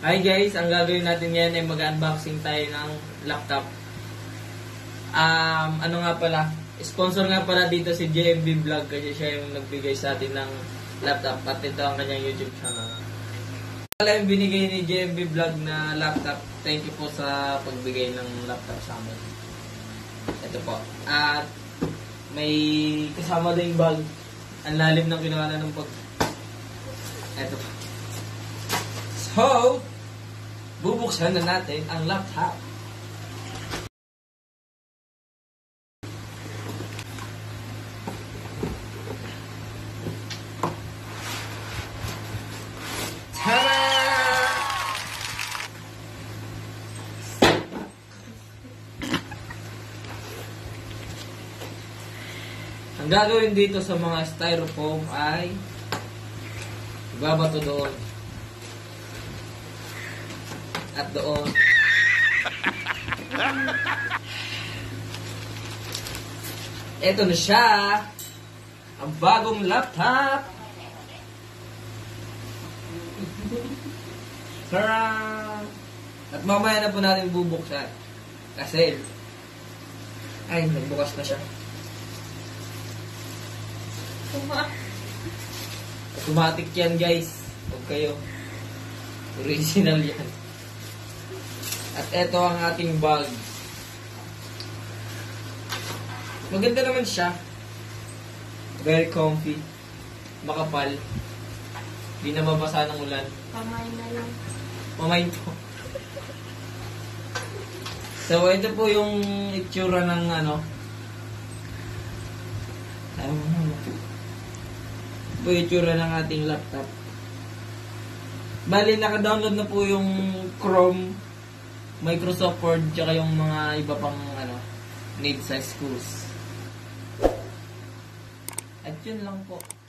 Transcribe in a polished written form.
Hi guys, ang gagawin natin ngayon ay mag-unboxing tayo ng laptop. Ano nga pala, sponsor nga pala dito si JMV Vlog kasi siya yung nagbigay sa atin ng laptop at ito ang kanyang YouTube channel. Wala yung binigay ni JMV Vlog na laptop. Thank you po sa pagbigay ng laptop sa amin. Ito po. At may kasama din bag. Ang lalim ng kinuha ng pag... Ito po. So, bubuksan na natin ang laptop. Tada! Ang gagawin dito sa mga styrofoam ay ibabato doon. At doon. Ito na siya. Ang bagong laptop. Tara! At mamaya na po natin bubuksan. Kasi, ay, nagbukas na siya. Automatic yan guys. Huwag kayo. Original yan. At ito ang ating bag. Maganda naman siya. Very comfy. Makapal. Hindi na mabasa ng ulan. Kamay na lang. Mamay po. So, ito po yung itsura ng ano. Ito po yung itsura ng ating laptop. Bali, naka-download na po yung Chrome, Microsoft Word, tsaka yung mga iba pang ano, need sa schools. At yun lang po.